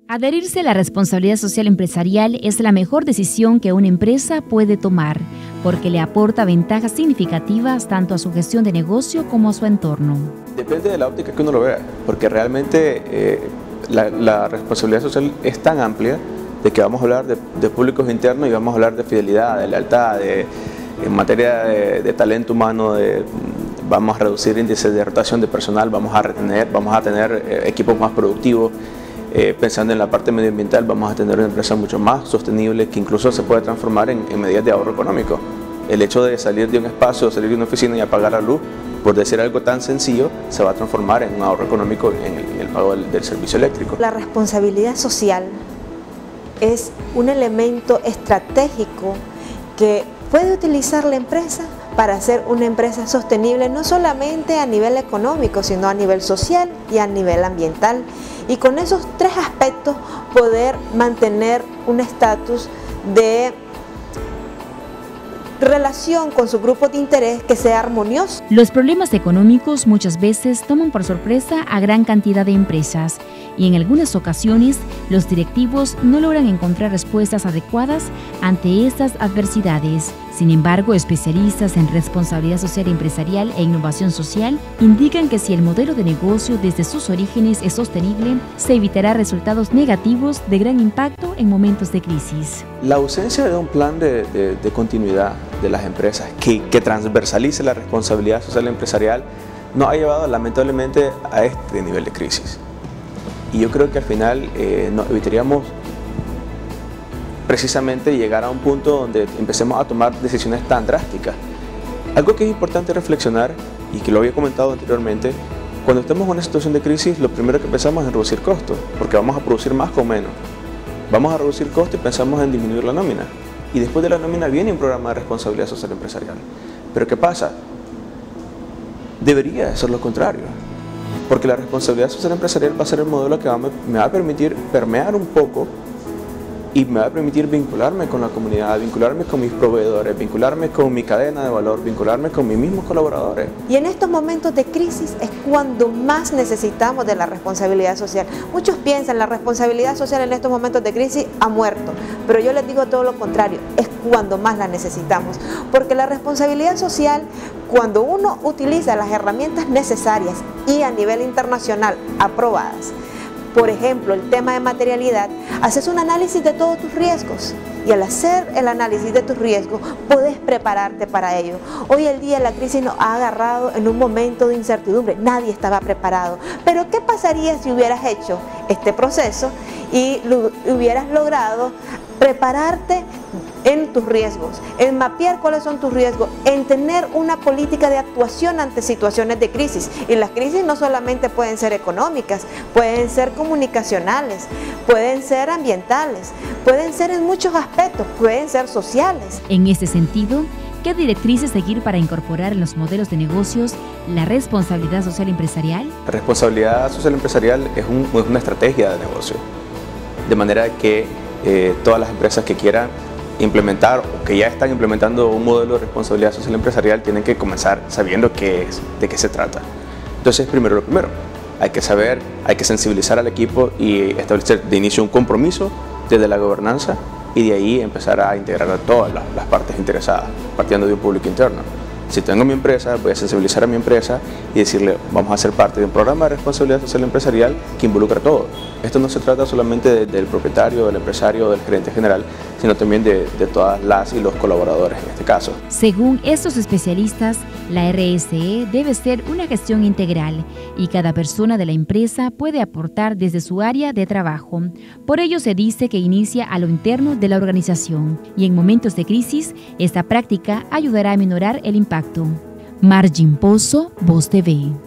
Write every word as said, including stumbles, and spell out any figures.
Adherirse a la responsabilidad social empresarial es la mejor decisión que una empresa puede tomar, porque le aporta ventajas significativas tanto a su gestión de negocio como a su entorno. Depende de la óptica que uno lo vea, porque realmente eh, la, la responsabilidad social es tan amplia de que vamos a hablar de, de públicos internos y vamos a hablar de fidelidad, de lealtad, de, en materia de, de talento humano, de, vamos a reducir índices de rotación de personal, vamos a retener, vamos a tener eh, equipos más productivos. Eh, pensando en la parte medioambiental, vamos a tener una empresa mucho más sostenible que incluso se puede transformar en, en medidas de ahorro económico. El hecho de salir de un espacio, salir de una oficina y apagar la luz, por decir algo tan sencillo, se va a transformar en un ahorro económico en el, en el pago del, del servicio eléctrico. La responsabilidad social es un elemento estratégico que puede utilizar la empresa para ser una empresa sostenible, no solamente a nivel económico, sino a nivel social y a nivel ambiental. Y con esos tres aspectos poder mantener un estatus de relación con su grupo de interés que sea armonioso. Los problemas económicos muchas veces toman por sorpresa a gran cantidad de empresas y en algunas ocasiones los directivos no logran encontrar respuestas adecuadas ante estas adversidades. Sin embargo, especialistas en responsabilidad social empresarial e innovación social indican que si el modelo de negocio desde sus orígenes es sostenible, se evitará resultados negativos de gran impacto en momentos de crisis. La ausencia de un plan de, de, de continuidad de las empresas que, que transversalice la responsabilidad social empresarial nos ha llevado lamentablemente a este nivel de crisis. Y yo creo que al final eh, nos evitaríamos precisamente llegar a un punto donde empecemos a tomar decisiones tan drásticas. Algo que es importante reflexionar, y que lo había comentado anteriormente, cuando estamos en una situación de crisis, lo primero que pensamos es en reducir costos, porque vamos a producir más con menos. Vamos a reducir costos y pensamos en disminuir la nómina. Y después de la nómina viene un programa de responsabilidad social empresarial. Pero ¿qué pasa? Debería ser lo contrario, porque la responsabilidad social empresarial va a ser el modelo que va, me va a permitir permear un poco y me va a permitir vincularme con la comunidad, vincularme con mis proveedores, vincularme con mi cadena de valor, vincularme con mis mismos colaboradores. Y en estos momentos de crisis es cuando más necesitamos de la responsabilidad social. Muchos piensan la responsabilidad social en estos momentos de crisis ha muerto, pero yo les digo todo lo contrario, es cuando más la necesitamos. Porque la responsabilidad social, cuando uno utiliza las herramientas necesarias y a nivel internacional aprobadas, por ejemplo, el tema de materialidad, haces un análisis de todos tus riesgos y al hacer el análisis de tus riesgos puedes prepararte para ello. Hoy el día la crisis nos ha agarrado en un momento de incertidumbre, nadie estaba preparado. Pero ¿qué pasaría si hubieras hecho este proceso y lo, hubieras logrado prepararte en tus riesgos, en mapear cuáles son tus riesgos, en tener una política de actuación ante situaciones de crisis? Y las crisis no solamente pueden ser económicas, pueden ser comunicacionales, pueden ser ambientales, pueden ser en muchos aspectos, pueden ser sociales. En este sentido, ¿qué directrices seguir para incorporar en los modelos de negocios la responsabilidad social empresarial? La responsabilidad social empresarial es, un, es una estrategia de negocio, de manera que eh, todas las empresas que quieran implementar o que ya están implementando un modelo de responsabilidad social empresarial tienen que comenzar sabiendo qué es, de qué se trata. Entonces, primero lo primero, hay que saber, hay que sensibilizar al equipo y establecer de inicio un compromiso desde la gobernanza y de ahí empezar a integrar a todas las, las partes interesadas, partiendo de un público interno. Si tengo mi empresa, voy a sensibilizar a mi empresa y decirle, vamos a ser parte de un programa de responsabilidad social empresarial que involucra a todos. Esto no se trata solamente de, del propietario, del empresario, del gerente general, sino también de, de todas las y los colaboradores en este caso. Según estos especialistas, la R S E debe ser una gestión integral y cada persona de la empresa puede aportar desde su área de trabajo. Por ello se dice que inicia a lo interno de la organización y en momentos de crisis, esta práctica ayudará a minorar el impacto. Margin Pozo, Voz T V.